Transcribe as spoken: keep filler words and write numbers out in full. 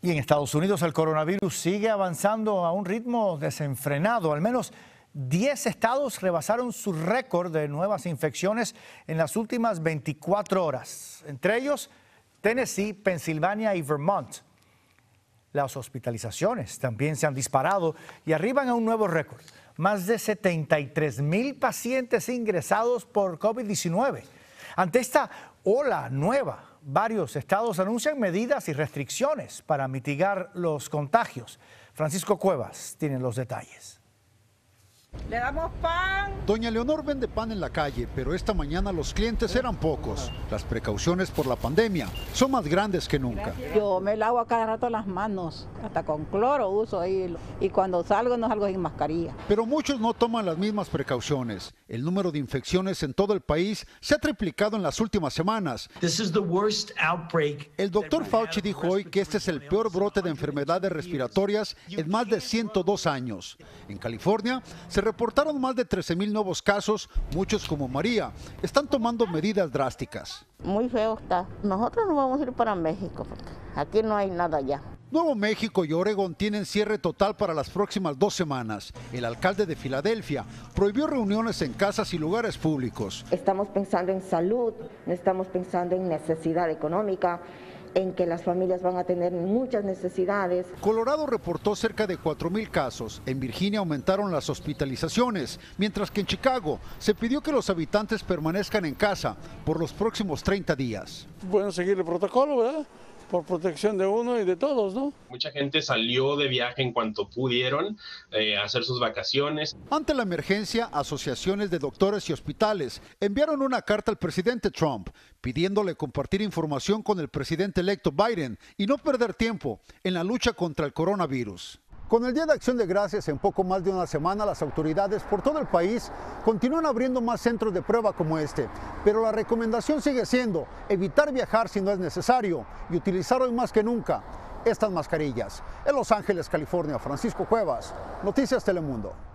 Y en Estados Unidos el coronavirus sigue avanzando a un ritmo desenfrenado. Al menos diez estados rebasaron su récord de nuevas infecciones en las últimas veinticuatro horas. Entre ellos, Tennessee, Pensilvania y Vermont. Las hospitalizaciones también se han disparado y arriban a un nuevo récord. Más de setenta y tres mil pacientes ingresados por COVID diecinueve. Ante esta ola nueva, varios estados anuncian medidas y restricciones para mitigar los contagios. Francisco Cuevas tiene los detalles. Le damos pan. Doña Leonor vende pan en la calle, pero esta mañana los clientes eran pocos. Las precauciones por la pandemia son más grandes que nunca. Yo me lavo a cada rato las manos, hasta con cloro uso ahí. Y cuando salgo no salgo sin mascarilla. Pero muchos no toman las mismas precauciones. El número de infecciones en todo el país se ha triplicado en las últimas semanas. El doctor Fauci dijo hoy que este es el peor brote de enfermedades respiratorias en más de ciento dos años. En California se reportaron más de trece mil nuevos casos, muchos como María están tomando medidas drásticas. Muy feo está. Nosotros nos vamos a ir para México porque aquí no hay nada ya. Nuevo México y Oregón tienen cierre total para las próximas dos semanas. El alcalde de Filadelfia prohibió reuniones en casas y lugares públicos. Estamos pensando en salud, no estamos pensando en necesidad económica, en que las familias van a tener muchas necesidades. Colorado reportó cerca de cuatro mil casos. En Virginia aumentaron las hospitalizaciones, mientras que en Chicago se pidió que los habitantes permanezcan en casa por los próximos treinta días. Bueno, seguir el protocolo, ¿verdad? Por protección de uno y de todos, ¿no? Mucha gente salió de viaje en cuanto pudieron eh, hacer sus vacaciones. Ante la emergencia, asociaciones de doctores y hospitales enviaron una carta al presidente Trump pidiéndole compartir información con el presidente electo Biden y no perder tiempo en la lucha contra el coronavirus. Con el Día de Acción de Gracias en poco más de una semana, las autoridades por todo el país continúan abriendo más centros de prueba como este. Pero la recomendación sigue siendo evitar viajar si no es necesario y utilizar hoy más que nunca estas mascarillas. En Los Ángeles, California, Francisco Cuevas, Noticias Telemundo.